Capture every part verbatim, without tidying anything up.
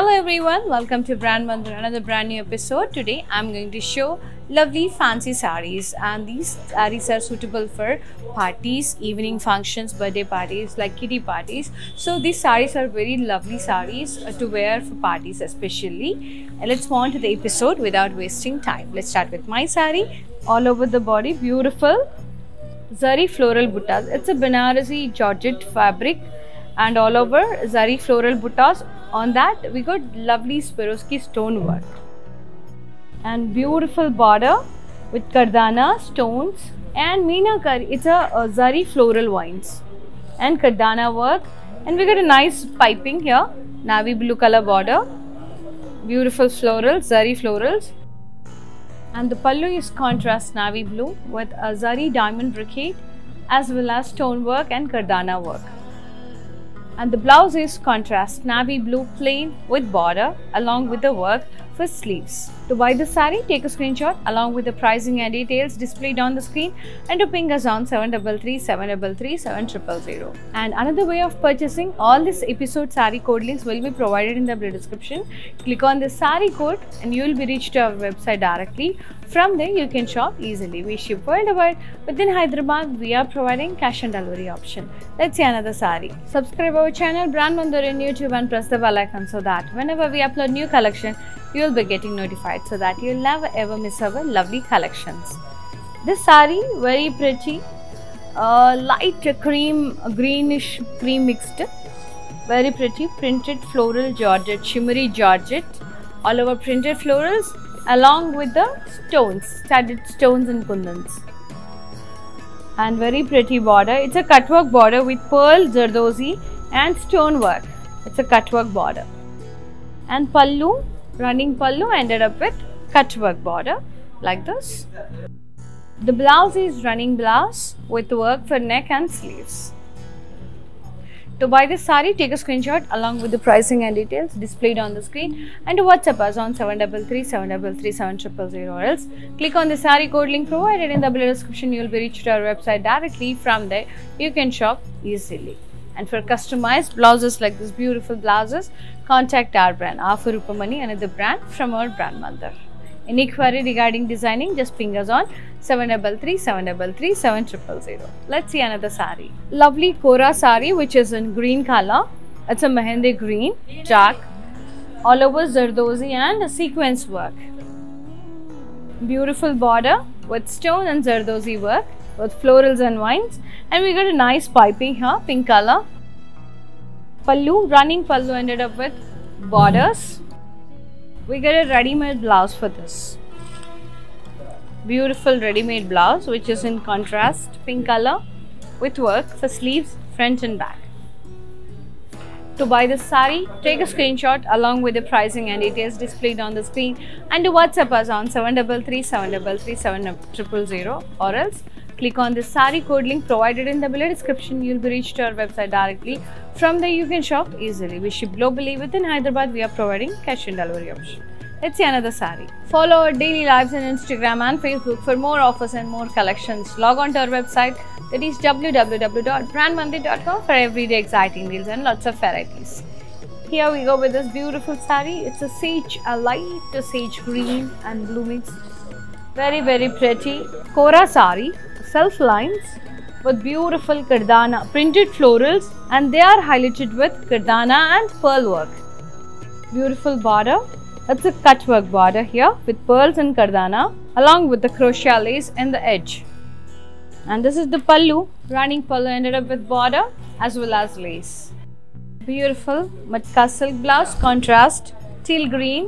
Hello everyone, welcome to Brand Mandir, another brand new episode. Today I'm going to show lovely fancy sarees, and these sarees are suitable for parties, evening functions, birthday parties, like kitty parties. So these sarees are very lovely sarees to wear for parties especially. And let's move on to the episode without wasting time. Let's start with my saree. All over the body, beautiful zari floral buttas. It's a Banarasi Georgette fabric and all over zari floral buttas. On that we got lovely Swarovski stone work and beautiful border with kardana stones and meenakari. It's a, a zari floral vines and kardana work, and we got a nice piping here, navy blue color border, beautiful florals, zari florals, and the pallu is contrast navy blue with a zari diamond brocade as well as stone work and kardana work. And the blouse is contrast navy blue plain with border along with the work for sleeves. To buy the saree, take a screenshot along with the pricing and details displayed on the screen, and to ping us on seven three three, seven three three, seven zero zero zero. And another way of purchasing all this episode saree code links will be provided in the description. Click on the saree code and you will be reached to our website directly. From there you can shop easily. We ship worldwide. Within Hyderabad, we are providing cash on delivery option. Let's see another saree. Subscribe our channel Brand Mandir in YouTube and press the bell icon so that whenever we upload new collection, you will be getting notified so that you will never ever miss our lovely collections. This saree very pretty, uh, light cream, greenish cream mixed, very pretty printed floral georgette, shimmery georgette, all over printed florals along with the stones, studded stones and kundans, and very pretty border. It's a cutwork border with pearl, zardozi and stone work. It's a cutwork border, and pallu, running pallu ended up with cutwork border like this. The blouse is running blouse with work for neck and sleeves. To buy this saree, take a screenshot along with the pricing and details displayed on the screen, and to WhatsApp us on seven three three, seven three three, seven zero zero zero, or else click on the saree code link provided in the below description. You will be reached to our website directly. From there you can shop easily. And for customized blouses like this beautiful blouses, contact our brand Afu Rupamani, another brand from our Brand Mandir. Any query regarding designing, just ping us on seven three three, seven three three, seven zero zero zero. Let's see another saree. Lovely Kora saree which is in green color. It's a mehendi green, dark, all over zardozi and a sequence work. Beautiful border with stone and zardozi work with florals and vines, and we got a nice piping here, pink color. Pallu, running pallu ended up with borders. We get a ready-made blouse for this. Beautiful ready-made blouse which is in contrast pink color with work for sleeves, front and back. To buy this saree, take a screenshot along with the pricing and details displayed on the screen, and to WhatsApp us on seven three three, seven three three, seven zero zero zero, or else click on the saree code link provided in the below description. You will be reached to our website directly. From there you can shop easily. We ship globally. Within Hyderabad, we are providing cash on delivery option. Let's see another saree. Follow our daily lives on Instagram and Facebook for more offers and more collections. Log on to our website, that is w w w dot brand mandir dot com, for everyday exciting deals and lots of varieties. Here we go with this beautiful saree. It's a sage, a light sage green and blue mix. Very very pretty Kora saree, self lines with beautiful kardana printed florals, and they are highlighted with kardana and pearl work. Beautiful border. It's a cutwork border here with pearls and kardana along with the crochet lace in the edge. And this is the pallu, running pallu ended up with border as well as lace. Beautiful matka silk blouse, contrast teal green,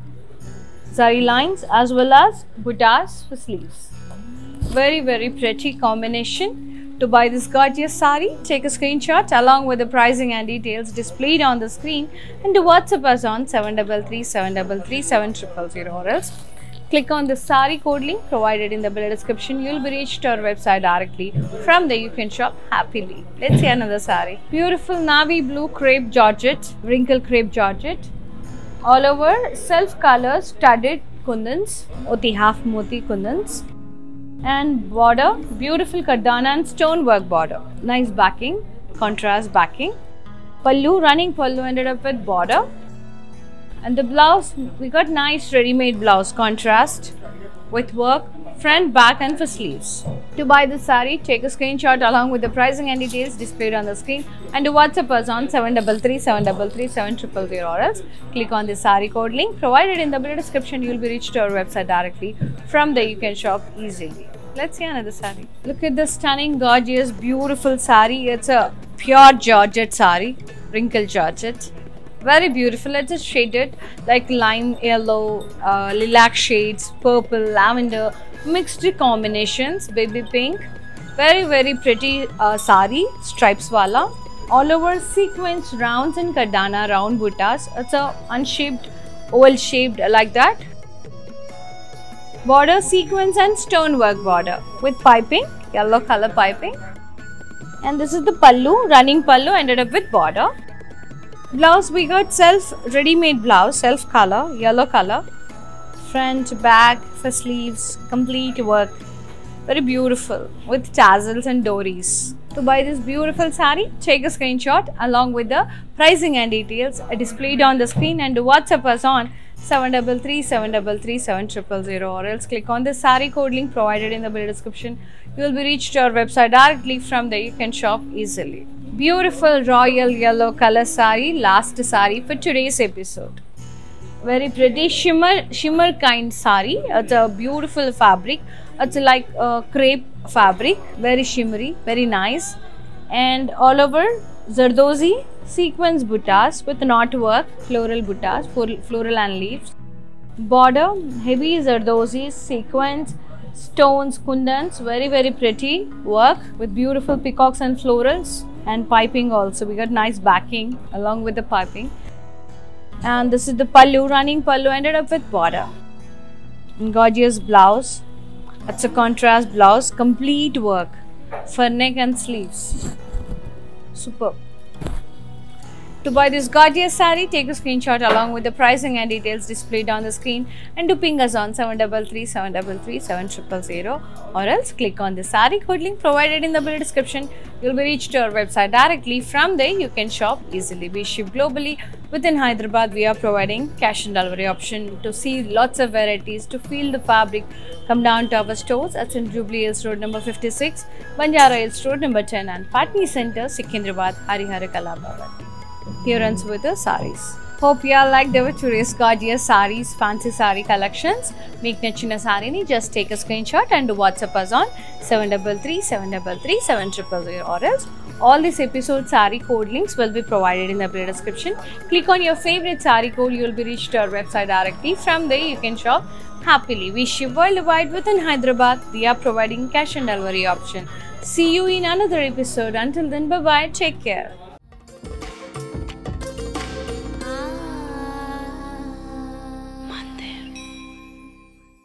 zari lines as well as buttas for sleeves. Very very pretty combination. To buy this gorgeous saree, take a screenshot along with the pricing and details displayed on the screen, and to WhatsApp us on seven three three, seven three three, seven zero zero zero, or else click on the saree code link provided in the below description. You will be reached to our website directly. From there you can shop happily. Let's see another saree. Beautiful navy blue crepe georgette, wrinkle crepe georgette, all over self color studded kundans, oti half moti kundans, and border, beautiful kardana and stone work border. Nice backing, contrast backing. Pallu, running pallu ended up with border And the blouse, we got nice ready-made blouse contrast with work, front, back and for sleeves. To buy this saree, take a screenshot along with the pricing and details displayed on the screen and to WhatsApp us on seven three three, seven three three, seven zero zero zero or else click on the saree code link provided in the below description. You will be reached to our website directly. From there you can shop easily. Let's see another saree. Look at this stunning, gorgeous, beautiful saree. It's a pure georgette saree, wrinkle georgette. Very beautiful. It's just shaded like lime yellow, uh, lilac shades, purple, lavender, mixed combinations, baby pink. Very very pretty uh, saree, stripes wala. All over sequence rounds and kardana round buttas. It's a unshaped, oval shaped like that. Border sequence and stonework border with piping, yellow color piping. And this is the pallu, running pallu ended up with border. Blouse, we got self ready-made blouse, self color, yellow color, front, back, for sleeves, complete work, very beautiful with tassels and dories. To buy this beautiful saree, take a screenshot along with the pricing and details displayed on the screen and WhatsApp us on seven three three, seven three three, seven zero zero zero or else click on the saree code link provided in the below description. You will be reached to our website directly. From there you can shop easily. Beautiful royal yellow color saree, last saree for today's episode. Very pretty shimmer shimmer kind saree. It's a beautiful fabric. It's like a crepe fabric, very shimmery, very nice, and all over zardozi sequence buttas with knot work, floral buttas, floral and leaves. Border, heavy zardozi sequence, stones, kundans, very very pretty work with beautiful peacocks and florals. And piping also, we got nice backing along with the piping. And this is the pallu, running pallu ended up with border. And gorgeous blouse. It's a contrast blouse, complete work for neck and sleeves. Superb. To buy this gorgeous saree, take a screenshot along with the pricing and details displayed on the screen and to ping us on seven three three, seven three three, seven zero zero zero or else click on the saree code link provided in the below description. You'll be reached to our website directly. From there you can shop easily. We ship globally. Within Hyderabad, we are providing cash and delivery option. To see lots of varieties, to feel the fabric, come down to our stores. That's in Jubilee Hills Road number fifty-six, Banjara Hills Road number ten and Patni Center, Secunderabad, Harihara Kala Bhavan. Here ends with the sarees. Hope you all liked our today's gorgeous sarees, fancy saree collections. Make nachina saree ni just take a screenshot and WhatsApp us on seven three three, seven three three, seven zero zero zero or else all this episode saree code links will be provided in the below description. Click on your favorite saree code, you will be reached to our website directly. From there you can shop happily. We ship worldwide. Within Hyderabad, we are providing cash and delivery option. See you in another episode. Until then, bye bye, take care.